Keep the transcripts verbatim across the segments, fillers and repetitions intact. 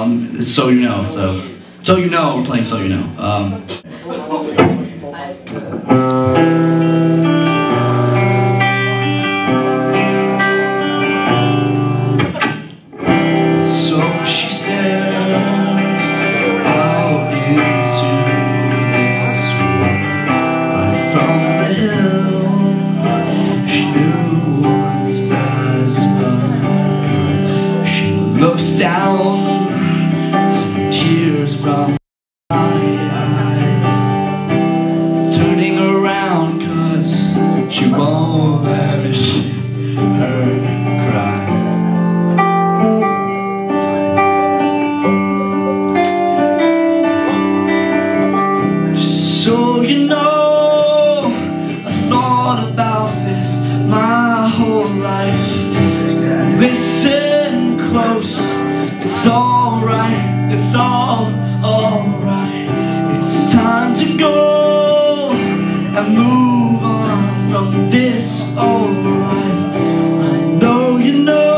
Um, it's So You Know. So, So You Know, we're playing So You Know. Um, so she stares out into this room, right from the hill she knew once as a girl. She looks down, and tears from my eyes, turning around cause she won't let me see her cry. So you know, I thought about this my whole life. Listen close, it's alright, it's all alright. It's time to go and move on from this old life. I know you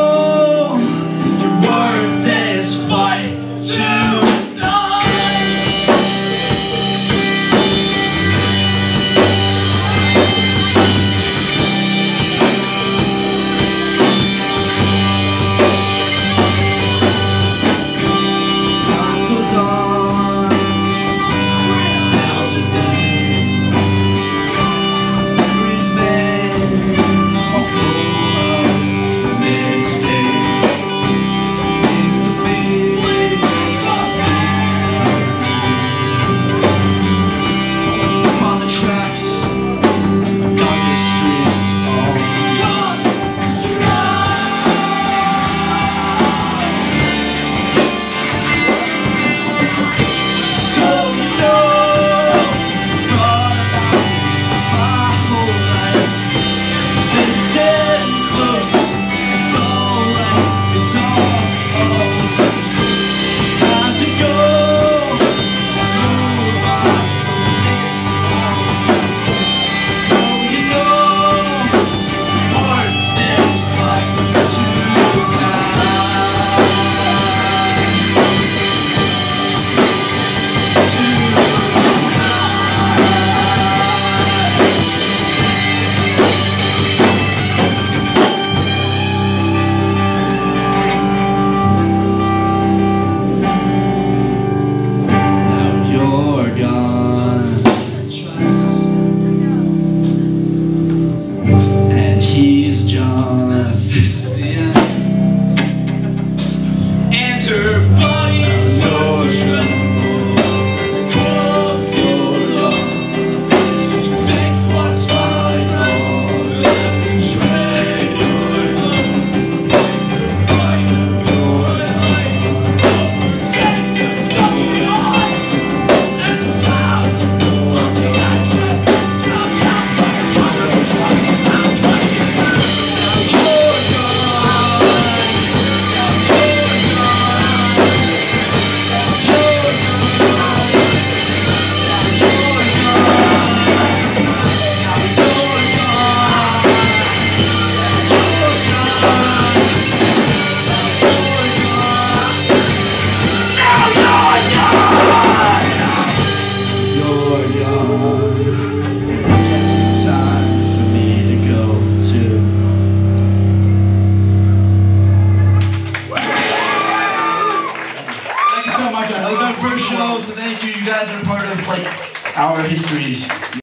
know you're worth this fight tonight. That was our first show, so thank you. You guys are part of like our history.